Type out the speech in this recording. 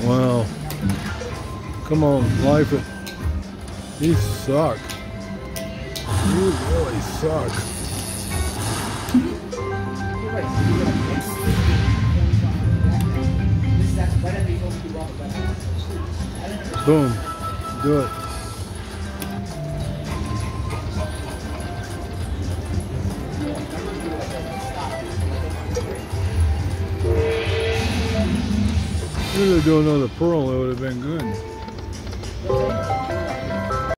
Wow. Come on, life it. These suck. You really suck. Boom. Do it. If they do another pearl, it would have been good.